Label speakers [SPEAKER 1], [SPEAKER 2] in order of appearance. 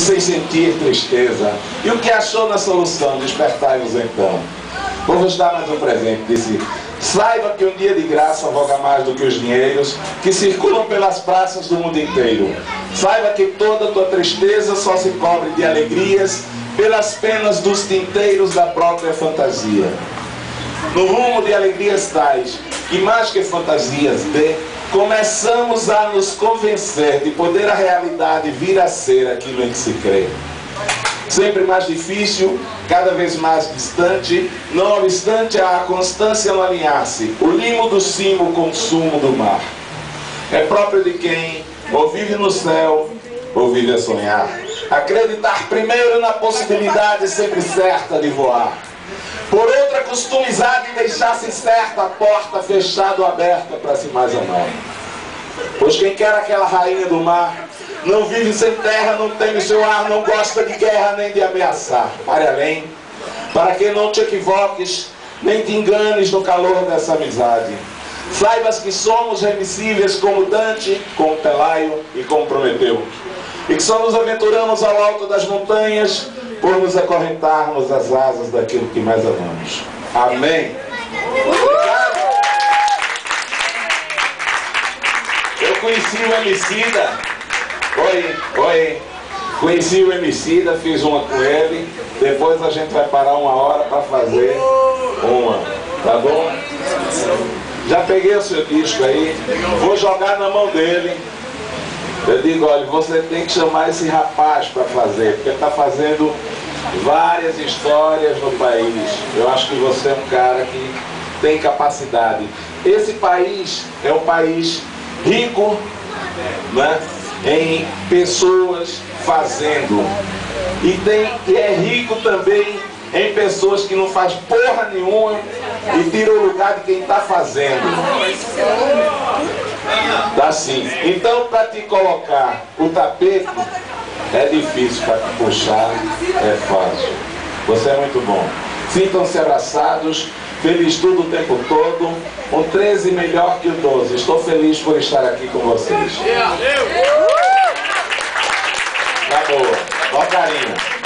[SPEAKER 1] sem sentir tristeza. E o que achou na solução? Despertai-vos então. Vou-vos dar mais um presente. Disse: saiba que um dia de graça voga mais do que os dinheiros que circulam pelas praças do mundo inteiro. Saiba que toda tua tristeza só se cobre de alegrias pelas penas dos tinteiros da própria fantasia. No rumo de alegrias tais, que mais que fantasias começamos a nos convencer de poder a realidade vir a ser aquilo em que se crê. Sempre mais difícil, cada vez mais distante, não obstante a constância no alinhar-se, o limo do cimo com o sumo do mar. É próprio de quem ou vive no céu, ou vive a sonhar. Acreditar primeiro na possibilidade sempre certa de voar. Por outra, customizar de deixar-se certa a porta fechada ou aberta para se mais amar. Pois quem quer aquela rainha do mar não vive sem terra, não teme seu ar, não gosta de guerra nem de ameaçar. Pare além, para que não te equivoques, nem te enganes no calor dessa amizade. Saibas que somos remissíveis como Dante, como Pelaio e como Prometeu. E que só nos aventuramos ao alto das montanhas por nos acorrentarmos às asas daquilo que mais amamos. Amém. Obrigado. Eu conheci o Emicida. Oi. Conheci o Emicida, fiz uma com ele. Depois a gente vai parar uma hora para fazer uma. Tá bom? Já peguei o seu disco aí. Vou jogar na mão dele. Eu digo, olha, você tem que chamar esse rapaz para fazer, porque ele está fazendo várias histórias no país. Eu acho que você é um cara que tem capacidade. Esse país é um país rico, né, em pessoas fazendo. E é rico também em pessoas que não faz porra nenhuma e tira o lugar de quem está fazendo. Tá sim. Então, para te colocar o tapete é difícil, para te puxar é fácil. Você é muito bom. Sintam-se abraçados, feliz tudo o tempo todo. Um 13 melhor que o 12. Estou feliz por estar aqui com vocês. Tá boa. Ó carinho.